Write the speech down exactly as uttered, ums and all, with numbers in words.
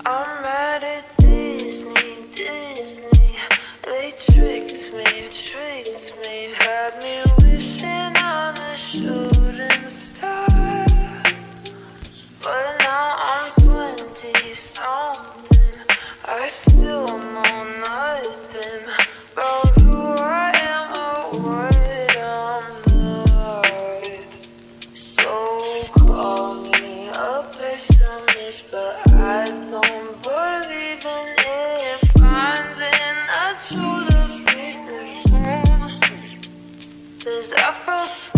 I'm mad at Disney, Disney. They tricked me, tricked me. Had me wishing on a shooting star. But now I'm twenty something. I still know nothing about who I am or what I'm not. So call me a pessimist, but I don't believe in it. Finding a true love deep inside, 'cause I felt